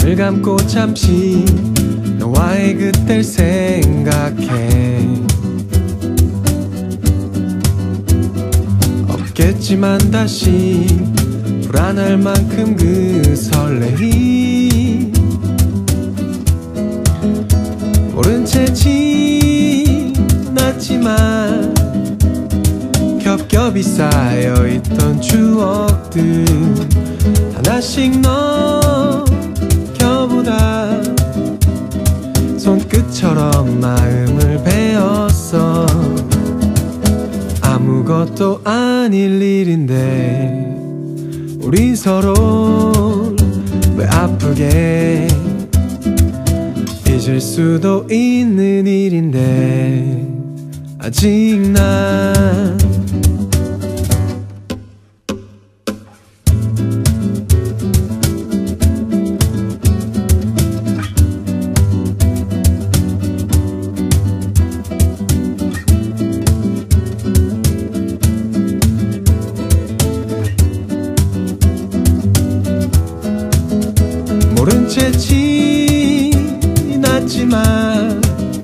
눈을 감고 잠시 너와의 그댈 생각해. 없겠지만 다시 불안할 만큼 그 설레임. 모른 채 지났지만 겹겹이 쌓여있던 추억들 하나씩 넘겨보다 손끝처럼 마음을 베었어. 아무것도 아닐 일인데 우리 서로 왜 아프게 잊을 수도 있는 일인데 아직 난 모른 채 지났지만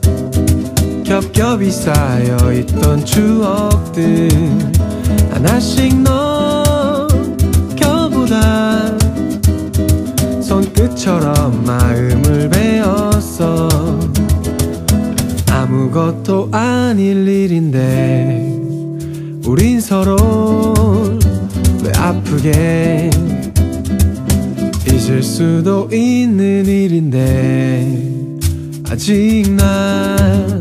겹겹이 쌓여있던 추억들 하나씩 넘겨보다 손끝처럼 마음을 베었어. 아무것도 아닐 일인데 우린 서로 왜 아프게 잊을 수도 있는 일인데 아직 난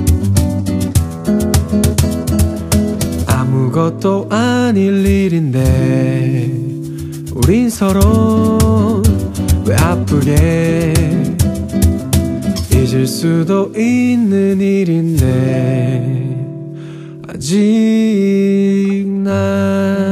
아무것도 아닐 일인데 우린 서로 왜 아프게 잊을 수도 있는 일인데 아직 난